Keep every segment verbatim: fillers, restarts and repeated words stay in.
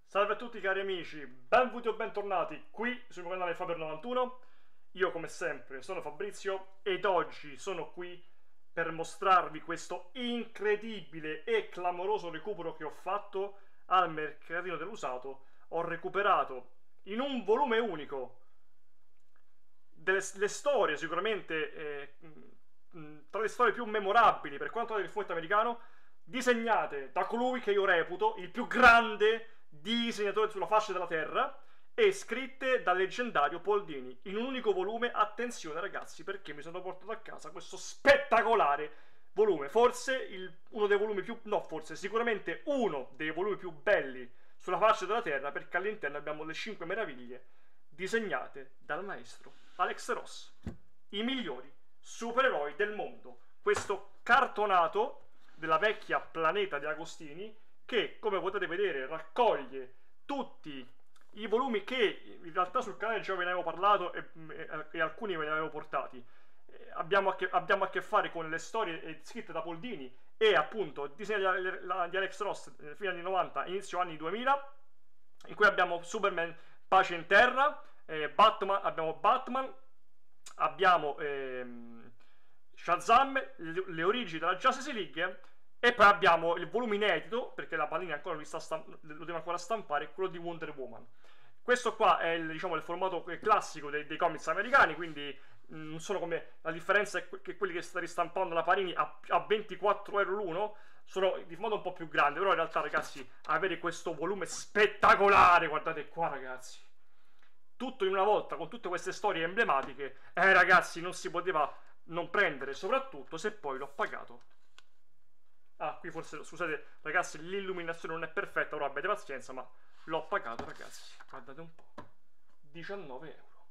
Salve a tutti cari amici, benvenuti o bentornati qui sul mio canale Faber novantuno. Io come sempre sono Fabrizio ed oggi sono qui per mostrarvi questo incredibile e clamoroso recupero che ho fatto al mercatino dell'usato. Ho recuperato in un volume unico delle le storie sicuramente eh, tra le storie più memorabili per quanto riguarda il fumetto americano, disegnate da colui che io reputo il più grande disegnatore sulla faccia della terra e scritte dal leggendario Paul Dini in un unico volume. Attenzione ragazzi, perché mi sono portato a casa questo spettacolare volume, forse il, uno dei volumi più, no forse, sicuramente uno dei volumi più belli sulla faccia della terra, perché all'interno abbiamo le cinque meraviglie disegnate dal maestro Alex Ross, i migliori supereroi del mondo. Questo cartonato della vecchia Planeta di Agostini che, come potete vedere, raccoglie tutti i volumi che in realtà sul canale già ve ne avevo parlato e, e, e alcuni ve ne avevo portati. Eh, abbiamo, a che, abbiamo a che fare con le storie scritte da Paul Dini e appunto disegni di, di Alex Ross eh, fine anni novanta, inizio anni duemila, in cui abbiamo Superman Pace in Terra, eh, Batman, abbiamo Batman, abbiamo ehm, Shazam, le, le origini della Justice League. E poi abbiamo il volume inedito, perché la Panini ancora lo, sta lo deve ancora stampare, quello di Wonder Woman. Questo qua è il, diciamo, il formato classico dei, dei comics americani, quindi mh, non sono come la differenza è che quelli che sta ristampando la Panini a, a ventiquattro euro l'uno sono di formato un po' più grande, però in realtà ragazzi, avere questo volume spettacolare, guardate qua ragazzi, tutto in una volta con tutte queste storie emblematiche, eh ragazzi, non si poteva non prendere, soprattutto se poi l'ho pagato. Ah, qui forse, scusate ragazzi, l'illuminazione non è perfetta, ora abbiate pazienza, ma l'ho pagato ragazzi, guardate un po', diciannove euro.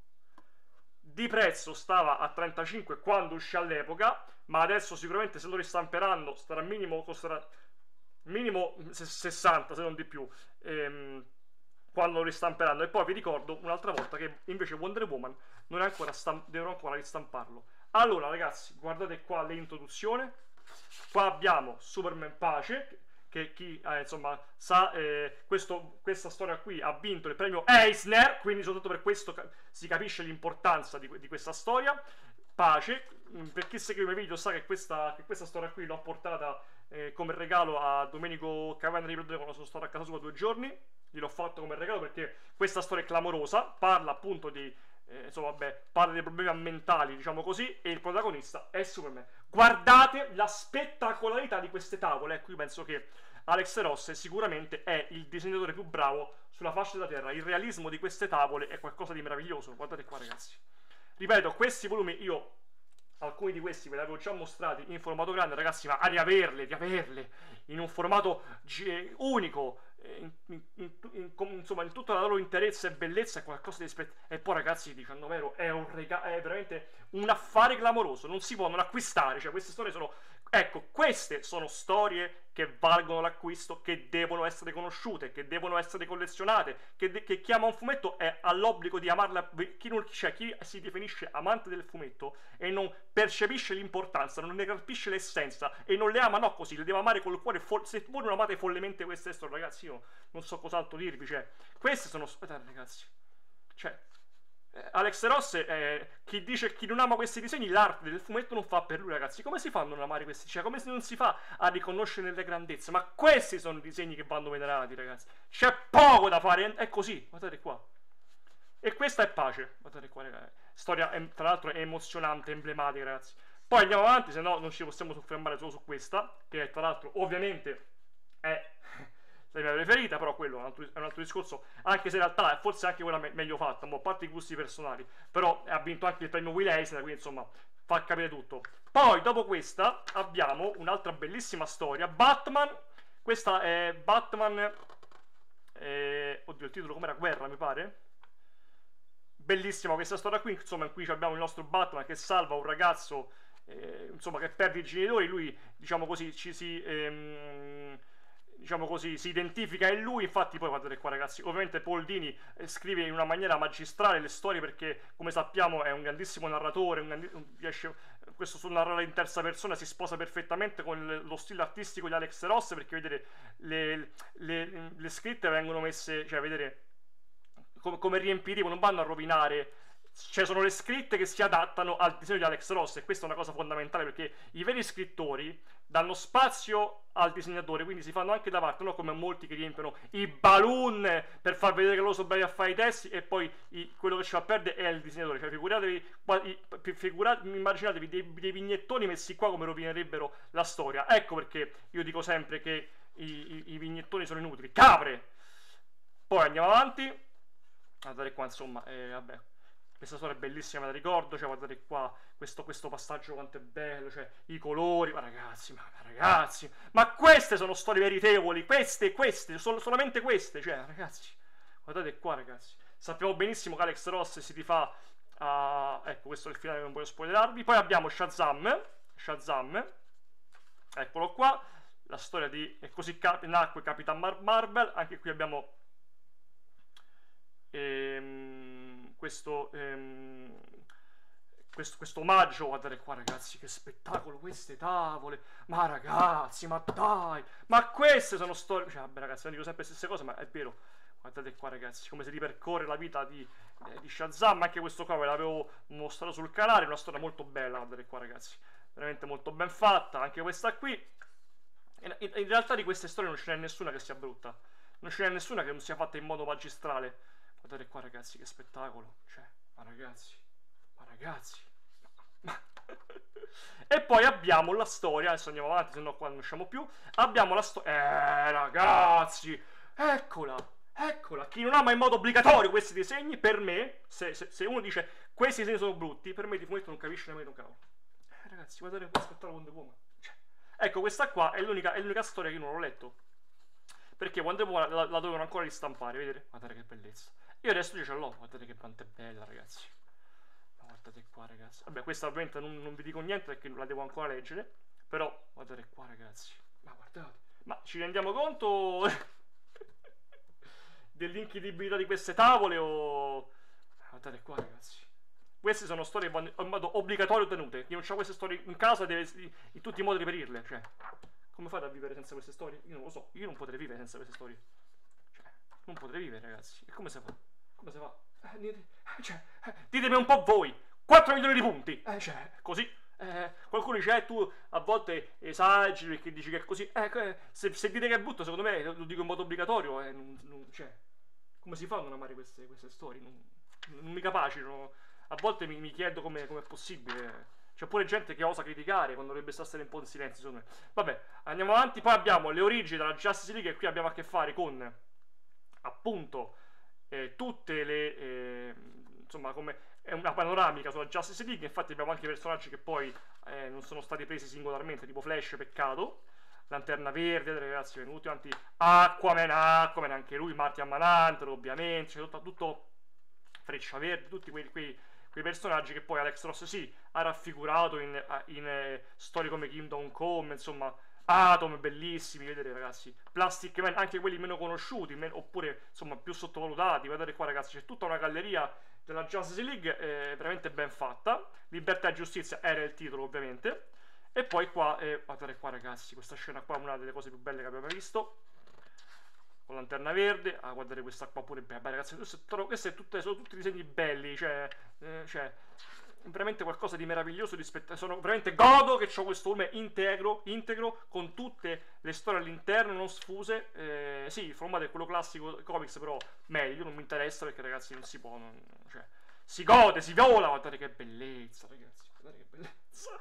Di prezzo stava a trentacinque quando uscì all'epoca, ma adesso sicuramente se lo ristamperanno starà minimo, costerà minimo sessanta se non di più, ehm, quando lo ristamperanno. E poi vi ricordo un'altra volta che invece Wonder Woman non è ancora devono ancora ristamparlo. Allora ragazzi, guardate qua l'introduzione. Qua abbiamo Superman Pace, che chi eh, insomma sa, eh, questo, questa storia qui ha vinto il premio Eisner, quindi soprattutto per questo si capisce l'importanza di, di questa storia. Pace, per chi segue i miei video sa che questa, che questa storia qui l'ho portata eh, come regalo a Domenico Cavanna di Prodone quando sono stato a casa sua due giorni. Gliel'ho fatto come regalo perché questa storia è clamorosa, parla appunto di Eh, insomma, vabbè, parla dei problemi ambientali, diciamo così, e il protagonista è Superman. Guardate la spettacolarità di queste tavole. Ecco, io penso che Alex Ross sicuramente è il disegnatore più bravo sulla faccia della terra. Il realismo di queste tavole è qualcosa di meraviglioso. Guardate qua, ragazzi. Ripeto, questi volumi io alcuni di questi ve li avevo già mostrati in formato grande, ragazzi, ma a riaverle, riaverle in un formato unico, in, in, in, in, insomma, in tutta la loro interezza e bellezza, è qualcosa di spettacolare. E poi ragazzi, diciannove euro è un regalo, è veramente un affare clamoroso, non si può non acquistare. Cioè queste storie sono, ecco, queste sono storie che valgono l'acquisto, che devono essere conosciute, che devono essere collezionate, che, che chi ama un fumetto è all'obbligo di amarla. Chi, non, cioè, chi si definisce amante del fumetto e non percepisce l'importanza, non ne capisce l'essenza e non le ama, no, così, le deve amare col cuore. Se voi non amate follemente queste storie, ragazzi, io non so cos'altro dirvi. Cioè, queste sono, aspettate ragazzi, cioè Alex Ross, eh, chi dice chi non ama questi disegni, l'arte del fumetto non fa per lui, ragazzi. Come si fa a non amare questi? Cioè, come non si fa a riconoscere le grandezze? Ma questi sono i disegni che vanno venerati, ragazzi. C'è poco da fare, è così, guardate qua. E questa è Pace, guardate qua, ragazzi. Storia, tra l'altro, è emozionante, emblematica, ragazzi. Poi andiamo avanti, se no non ci possiamo soffermare solo su questa, che tra l'altro, ovviamente, è la mia preferita, però quello è un, altro, è un altro discorso, anche se in realtà è forse anche quella me meglio fatta, a parte i gusti personali, però ha vinto anche il premio Will Eisner, quindi insomma fa capire tutto. Poi dopo questa abbiamo un'altra bellissima storia, Batman. Questa è Batman, eh, oddio il titolo com'era? Guerra mi pare. Bellissima questa storia qui, insomma, in cui abbiamo il nostro Batman che salva un ragazzo, eh, insomma, che perde i genitori. Lui, diciamo così, ci si ehm, diciamo così, si identifica in lui. Infatti poi guardate qua ragazzi, ovviamente Paul Dini eh, scrive in una maniera magistrale le storie, perché come sappiamo è un grandissimo narratore, un grandi, un, riesce, questo sul narrare in terza persona si sposa perfettamente con le, lo stile artistico di Alex Ross, perché vedete le, le, le, le scritte vengono messe, cioè vedere come, come riempitivo, non vanno a rovinare. Cioè sono le scritte che si adattano al disegno di Alex Ross, e questa è una cosa fondamentale, perché i veri scrittori danno spazio al disegnatore, quindi si fanno anche da parte, non come molti che riempiono i balloon per far vedere che loro sono bravi a fare i testi, e poi i, quello che ci va a perdere è il disegnatore. Cioè figuratevi, figuratevi immaginatevi dei, dei vignettoni messi qua come rovinerebbero la storia. Ecco perché io dico sempre che i, i, i vignettoni sono inutili. Capre! Poi andiamo avanti. Guardate qua, insomma, eh, vabbè, questa storia è bellissima, me la ricordo. Cioè guardate qua, questo, questo passaggio quanto è bello, cioè i colori, ma ragazzi, ma, ma ragazzi, ma queste sono storie meritevoli, queste, queste, sol solamente queste, cioè ragazzi, guardate qua ragazzi, sappiamo benissimo che Alex Ross si rifà a... ecco, questo è il finale, non voglio spoilerarvi. Poi abbiamo Shazam, Shazam, eccolo qua, la storia di... e così cap nacque Capitan Mar Marvel. Anche qui abbiamo... Ehm, questo, ehm, questo questo omaggio. Guardate qua ragazzi, che spettacolo, queste tavole, ma ragazzi, ma dai, ma queste sono storie, cioè vabbè ragazzi, non dico sempre le stesse cose, ma è vero. Guardate qua ragazzi, come si ripercorre la vita di, eh, di Shazam. Anche questo qua ve l'avevo mostrato sul canale, una storia molto bella, guardate qua ragazzi, veramente molto ben fatta. Anche questa qui, in, in, in realtà di queste storie non ce n'è nessuna che sia brutta, non ce n'è nessuna che non sia fatta in modo magistrale. Guardate qua ragazzi, che spettacolo, cioè, ma ragazzi, ma ragazzi, ma... E poi abbiamo la storia, adesso andiamo avanti, se no qua non usciamo più. Abbiamo la storia, eh ragazzi, eccola, eccola. Chi non ama in modo obbligatorio questi disegni, per me, se, se, se uno dice questi disegni sono brutti, per me di fumetto non capisce nemmeno un cavolo. Eh ragazzi, guardate qua, spettacolo Wonder Woman, cioè, ecco, questa qua è l'unica storia che io non ho letto, perché Wonder Woman la, la dovevano ancora ristampare, vedete? Guardate che bellezza. Io adesso ce l'ho, guardate che quanto è bella ragazzi, ma guardate qua ragazzi. Vabbè, questa ovviamente non, non vi dico niente perché la devo ancora leggere, però guardate qua ragazzi, ma guardate, ma ci rendiamo conto dell'incredibilità di queste tavole? O guardate qua ragazzi, queste sono storie in modo obbligatorio tenute. Chi non ha queste storie in casa deve in tutti i modi reperirle. Cioè, come fate a vivere senza queste storie? Io non lo so, io non potrei vivere senza queste storie, cioè, non potrei vivere ragazzi. E come si fa? Come si fa? Eh, dite, cioè, eh, ditemi un po' voi, quattro milioni di punti, eh, cioè, così, eh, qualcuno dice, eh, tu a volte esageri perché dici che è così, eh, se, se dite che è brutto, secondo me, lo dico in modo obbligatorio, eh, non, non, cioè, come si fa a non amare queste, queste storie? Non, non mi capacito, a volte mi, mi chiedo come è possibile. C'è pure gente che osa criticare quando dovrebbe stare un po' in silenzio, secondo me. Vabbè, andiamo avanti. Poi abbiamo le origini della Justice League, e qui abbiamo a che fare con, appunto, Eh, tutte le eh, insomma, come è una panoramica sulla Justice League. Infatti abbiamo anche personaggi che poi eh, non sono stati presi singolarmente, tipo Flash, peccato, Lanterna Verde, ragazzi, venuti avanti, Aquaman, Aquaman anche lui, Martian Manhunter ovviamente, cioè tutto, tutto Freccia Verde, tutti quei, quei, quei personaggi che poi Alex Ross sì ha raffigurato in, in, in eh, storie come Kingdom Come, insomma, Atom, bellissimi, vedete ragazzi, Plastic Man, anche quelli meno conosciuti, meno, oppure insomma più sottovalutati. Guardate qua ragazzi, c'è tutta una galleria della Justice League eh, veramente ben fatta. Libertà e giustizia era il titolo ovviamente. E poi qua, eh, guardate qua ragazzi, questa scena qua è una delle cose più belle che abbiamo mai visto, con Lanterna Verde. Ah, guardate questa qua pure bella ragazzi, queste sono tutti disegni belli, cioè, eh, cioè veramente qualcosa di meraviglioso, di sono veramente godo che ho questo volume integro, integro con tutte le storie all'interno, non sfuse. Eh, sì, il formato è quello classico comics, però meglio, non mi interessa perché ragazzi non si può, non, cioè, si gode, si viola. Guardate che bellezza ragazzi, guardate che bellezza.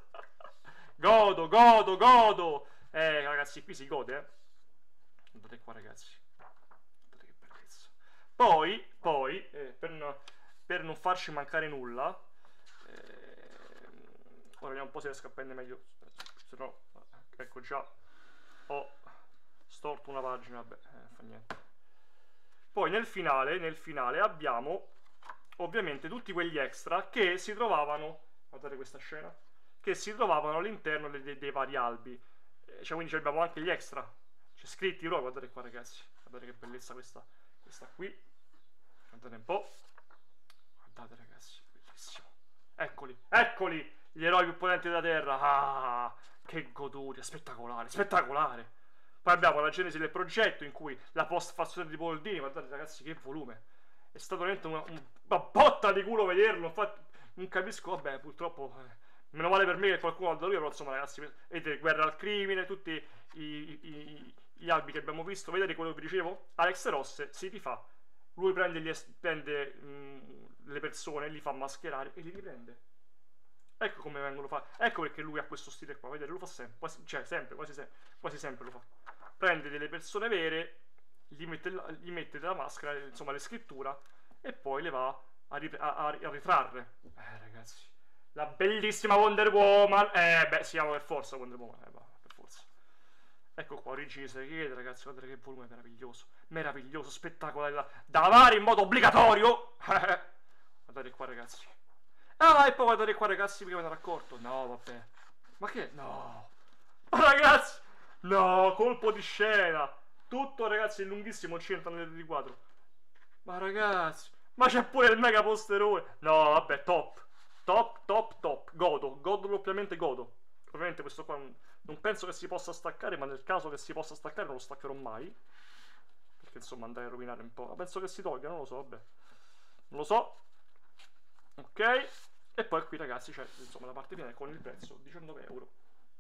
Godo, godo, godo. Eh ragazzi, qui si gode, eh. Guardate qua ragazzi, guardate che bellezza. Poi, poi eh, per, no, per non farci mancare nulla, ora vediamo un po' se riesco a prendere meglio, se no, ecco, già ho storto una pagina, vabbè, eh, fa niente. Poi nel finale, nel finale abbiamo ovviamente tutti quegli extra che si trovavano, guardate questa scena, che si trovavano all'interno dei, dei, dei vari albi, eh, cioè quindi abbiamo anche gli extra, c'è scritti proprio, guardate qua ragazzi, guardate che bellezza questa, questa qui, guardate un po', guardate ragazzi, bellissimo, eccoli, eccoli! Gli eroi più potenti della terra. Ah, che goduria, spettacolare, spettacolare. Poi abbiamo la genesi del progetto, in cui la post-fazione di Paul Dini, guardate ragazzi che volume, è stato veramente una, una botta di culo vederlo, infatti non capisco, vabbè purtroppo, eh, meno male per me che qualcuno ha da lui, però insomma ragazzi, vedete, guerra al crimine, tutti i, i, i, gli albi che abbiamo visto, vedete quello che vi dicevo? Alex Ross si rifà, lui prende, gli, prende mh, le persone, li fa mascherare e li riprende. Ecco come vengono fatti, ecco perché lui ha questo stile qua, vedete, lo fa sempre, quasi, cioè sempre, quasi, se, quasi sempre lo fa. Prende delle persone vere, gli mette, gli mette della maschera, insomma, le scritture, e poi le va a, a, a, a ritrarre. Eh ragazzi, la bellissima Wonder Woman, eh beh, si chiama per forza Wonder Woman, eh, per forza. Ecco qua, origini segrete, ragazzi, guardate che volume meraviglioso, meraviglioso, spettacolare, da, da lavare in modo obbligatorio. Guardate qua ragazzi. Ah, e poi guardate qua ragazzi, prima me ne ero accorto. No, vabbè. Ma che? No. Ma ragazzi, no, colpo di scena. Tutto ragazzi, è lunghissimo, un centinaio di quadro. Ma ragazzi, ma c'è pure il mega posterone. No, vabbè, top. Top, top, top. Godo, godo doppiamente godo. Ovviamente questo qua non, non penso che si possa staccare, ma nel caso che si possa staccare non lo staccherò mai. Perché insomma andai a rovinare un po'. Ma penso che si tolga, non lo so, vabbè. Non lo so. Ok, e poi qui ragazzi c'è insomma la parte finale con il prezzo diciannove euro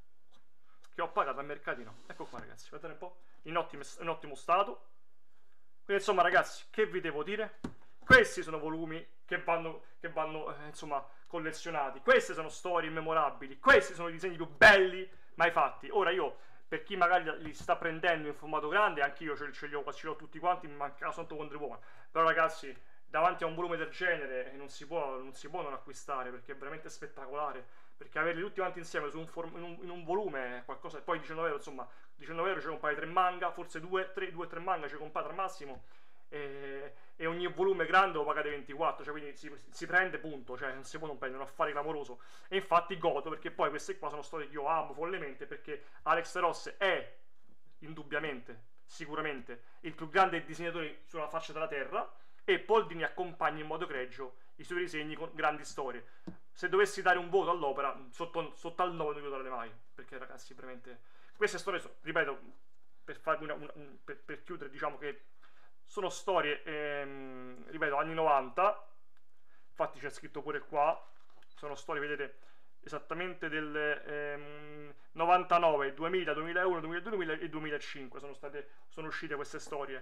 che ho pagato al mercatino. Ecco qua ragazzi, guardate un po', in ottimo, in ottimo stato. Quindi insomma ragazzi, che vi devo dire? Questi sono volumi che vanno, che vanno eh, insomma collezionati, queste sono storie immemorabili, questi sono i disegni più belli mai fatti. Ora io, per chi magari li sta prendendo in formato grande, anch'io ce, ce li ho, ce li ho tutti quanti, mi manca soltanto Wonder Woman, però ragazzi, davanti a un volume del genere non si può non, si può non acquistare, perché è veramente spettacolare, perché averli tutti quanti insieme su un in, un, in un volume è qualcosa. Poi diciannove euro, insomma, diciannove euro ci comprai tre manga, forse due tre manga ci comprate al massimo, e, e ogni volume grande lo pagate ventiquattro, cioè quindi si, si prende, punto, cioè non si può non prendere, un affare clamoroso. E infatti godo, perché poi queste qua sono storie che io amo follemente, perché Alex Ross è indubbiamente, sicuramente il più grande disegnatore sulla faccia della terra, e Paul Dini accompagna in modo egregio i suoi disegni con grandi storie. Se dovessi dare un voto all'opera, sotto, sotto al nove non glielo darei mai, perché ragazzi veramente queste storie sono, ripeto, per farvi una, una, un, per, per chiudere, diciamo che sono storie ehm, ripeto, anni novanta, infatti c'è scritto pure qua, sono storie, vedete, esattamente del ehm, novantanove, duemila, duemilauno, duemiladue, duemila e duemilacinque sono state, sono uscite queste storie,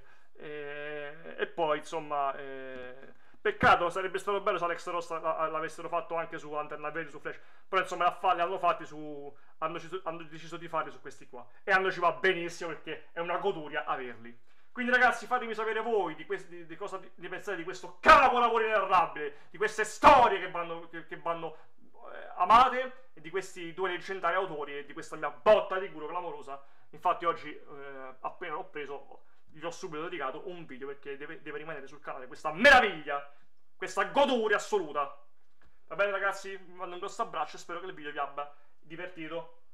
e, e poi insomma eh, peccato, sarebbe stato bello se Alex Ross l'avessero fatto anche su Lantern Verde, su Flash, però insomma li hanno fatti su, hanno, hanno deciso di farli su questi qua, e hanno ci va benissimo, perché è una goduria averli. Quindi ragazzi, fatemi sapere voi di, questi, di, di cosa ne pensate di questo capolavoro inenarrabile, di queste storie che vanno, che, che vanno eh, amate, e di questi due leggendari autori, e di questa mia botta di culo clamorosa. Infatti oggi, eh, appena l'ho preso, gli ho subito dedicato un video, perché deve, deve rimanere sul canale questa meraviglia, questa goduria assoluta. Va bene ragazzi, vi mando un grosso abbraccio e spero che il video vi abbia divertito.